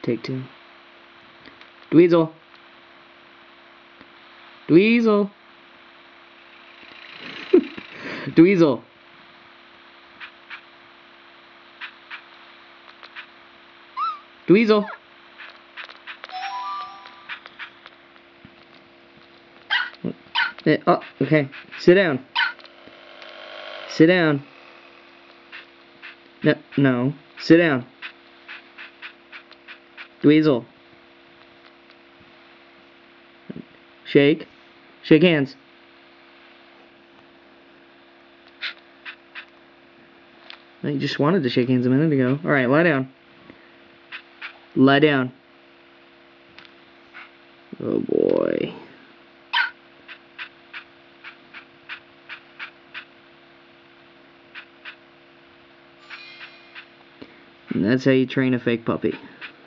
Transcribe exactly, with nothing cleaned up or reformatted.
Take two. Dweezil. Dweezil. Dweezil. Dweezil. Oh, okay. Sit down. Sit down. No, no. Sit down. Dweezil. Shake. Shake hands. You just wanted to shake hands a minute ago. Alright, lie down. Lie down. Oh boy. And that's how you train a fake puppy.